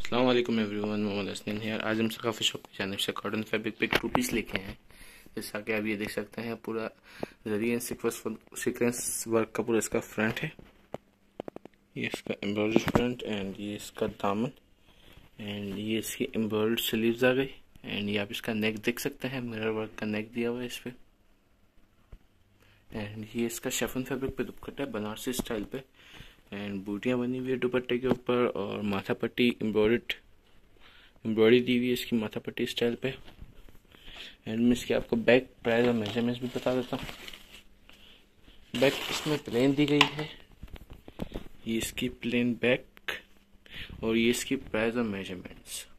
अस्सलाम वालेकुम एवरीवन, मोहम्मद हसन है। आज हम सकाफत शॉप की जानिब से कॉटन फैब्रिक पे 2 पीस लेके हैं। जैसा कि आप ये देख सकते हैं, पूरा जरी एंड सीक्वेंस वर्क का पूरा इसका फ्रंट है। ये इसका एम्ब्रॉयडरी फ्रंट एंड ये इसका दामन एंड ये इसकी एम्ब्रॉयडर्ड स्लीव्स आ गई। एंड ये आप इसका नेक देख सकते हैं, मिरर वर्क का नेक दिया हुआ है इस पे। एंड ये इसका शिफॉन फैब्रिक पे दुपट्टा है बनारसी स्टाइल पे। एंड बूटियाँ बनी हुई है दुपट्टे के ऊपर और माथा पट्टी एम्ब्रॉयडरी दी हुई है इसकी माथा पट्टी स्टाइल पे। एंड मैं इसकी आपको बैक प्राइस और मेजरमेंट्स भी बता देता हूँ। बैक इसमें प्लेन दी गई है, ये इसकी प्लेन बैक और ये इसकी प्राइस और मेजरमेंट्स।